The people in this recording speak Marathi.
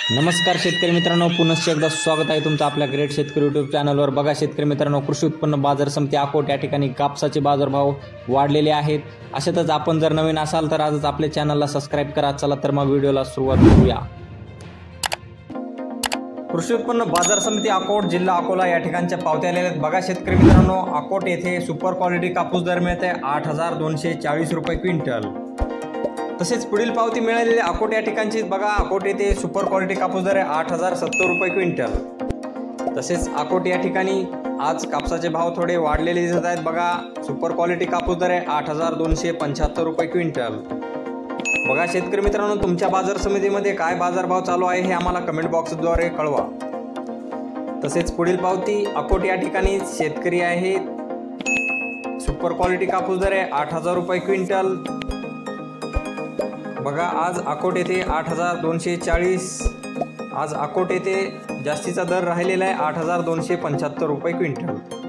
नमस्कार शेतकरी मित्रांनो, पुनश्च एकदा स्वागत आहे तुमचं आपल्या ग्रेट शेतकरी यूट्यूब चॅनलवर। बघा शेतकरी मित्रांनो, कृषी उत्पन्न बाजार समिती अकोट या ठिकाणी कापसाचे बाजारभाव वाढलेले आहेत। अशातच आपण जर नवीन असाल तर आजच आपल्या चॅनलला सबस्क्राइब करा। चला तर मग व्हिडिओला सुरुवात करूया। कृषी उत्पन्न बाजार समिती अकोट जिल्हा अकोला या ठिकाणच्या पावत्या आलेल्या आहेत। बघा शेतकरी मित्रांनो, अकोट येथे सुपर क्वालिटी कापूस दर मिळते 8,240 रुपये क्विंटल। तसेच पुढील पावती मिळालेली अकोट या ठिकाणची बघा, अकोट येथे सुपर क्वालिटी कापूस दर आहे 8,070 रुपये क्विंटल। तसेच अकोट या ठिकाणी आज कापसाचे भाव थोडे वाढलेले दिसत आहेत। बघा, सुपर क्वालिटी कापूस दर आहे 8,275 रुपये क्विंटल। बघा शेतकरी मित्रांनो, तुमच्या बाजार समितीमध्ये काय बाजारभाव चालू आहे हे आम्हाला कमेंट बॉक्सद्वारे कळवा। तसेच पुढील पावती अकोट या ठिकाणी शेतकरी आहेत, सुपर क्वालिटी कापूस दर आहे 8,000 रुपये क्विंटल। बघा, आज अकोट येथे 8,240, आज अकोट येथे जास्तीचा दर राहिलेला आहे 8,275 रुपये क्विंटल।